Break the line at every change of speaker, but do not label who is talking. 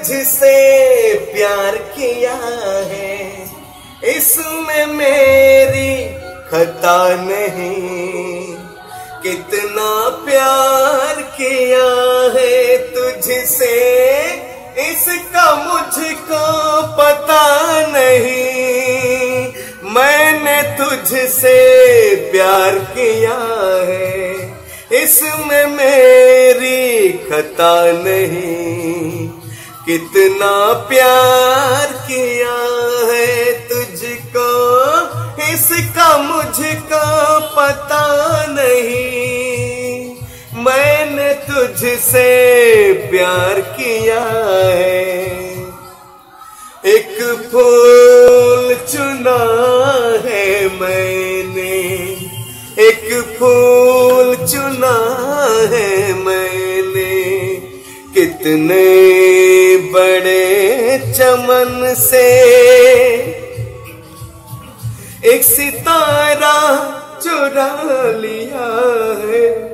तुझसे प्यार किया है, इसमें मेरी खता नहीं। कितना प्यार किया है तुझसे, इसका मुझको पता नहीं। मैंने तुझसे प्यार किया है, इसमें मेरी खता नहीं। कितना प्यार किया है तुझको, इसका मुझको पता नहीं। मैंने तुझसे प्यार किया है। एक फूल चुना है मैंने, एक फूल चुना है मैंने। कितने बड़े चमन से एक सितारा चुरा लिया है।